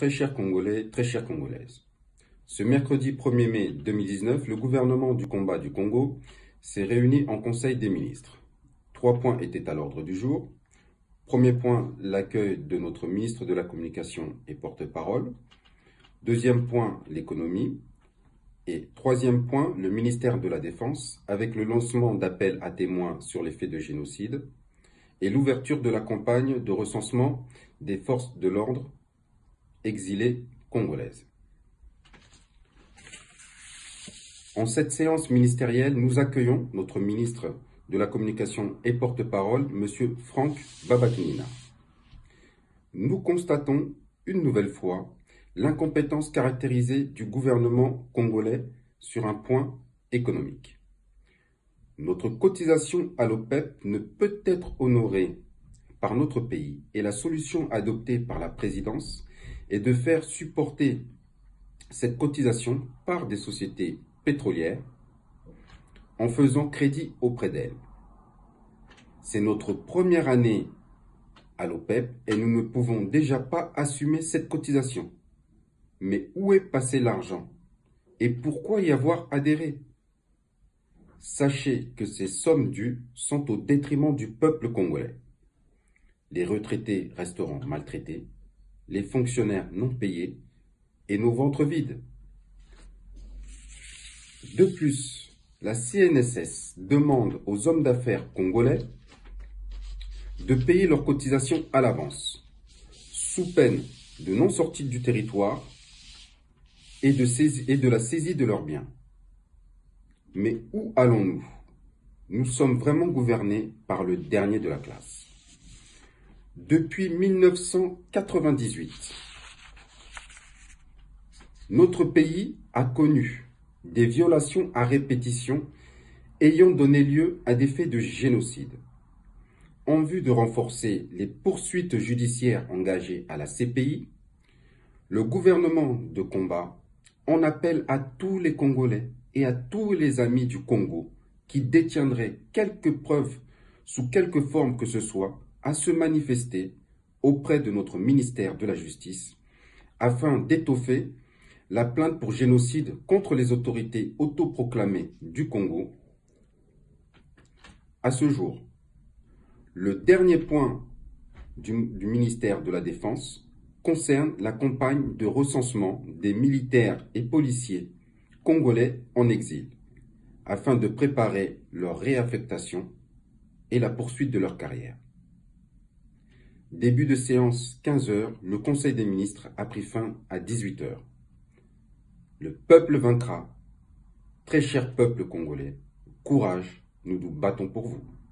Très chers Congolais, très chères Congolaises, ce mercredi 1er mai 2019, le gouvernement du combat du Congo s'est réuni en Conseil des ministres. 3 points étaient à l'ordre du jour. Premier point, l'accueil de notre ministre de la Communication et porte-parole. Deuxième point, l'économie. Et troisième point, le ministère de la Défense, avec le lancement d'appels à témoins sur les faits de génocide et l'ouverture de la campagne de recensement des forces de l'ordre exilées congolaises. En cette séance ministérielle, nous accueillons notre ministre de la Communication et porte-parole, M. Franck Babakinina. Nous constatons une nouvelle fois l'incompétence caractérisée du gouvernement congolais sur un point économique. Notre cotisation à l'OPEP ne peut être honorée par notre pays et la solution adoptée par la présidence est de faire supporter cette cotisation par des sociétés pétrolières en faisant crédit auprès d'elles. C'est notre première année à l'OPEP et nous ne pouvons déjà pas assumer cette cotisation. Mais où est passé l'argent? Et pourquoi y avoir adhéré? Sachez que ces sommes dues sont au détriment du peuple congolais. Les retraités resteront maltraités, les fonctionnaires non payés et nos ventres vides. De plus, la CNSS demande aux hommes d'affaires congolais de payer leurs cotisations à l'avance, sous peine de non-sortie du territoire et de la saisie de leurs biens. Mais où allons-nous? Nous sommes vraiment gouvernés par le dernier de la classe. Depuis 1998, notre pays a connu des violations à répétition ayant donné lieu à des faits de génocide. En vue de renforcer les poursuites judiciaires engagées à la CPI, le gouvernement de combat en appelle à tous les Congolais et à tous les amis du Congo qui détiendraient quelques preuves sous quelque forme que ce soit à se manifester auprès de notre ministère de la Justice afin d'étoffer la plainte pour génocide contre les autorités autoproclamées du Congo. À ce jour, le dernier point du ministère de la Défense concerne la campagne de recensement des militaires et policiers congolais en exil, afin de préparer leur réaffectation et la poursuite de leur carrière. Début de séance 15 h, le Conseil des ministres a pris fin à 18 h. Le peuple vaincra. Très cher peuple congolais, courage, nous nous battons pour vous.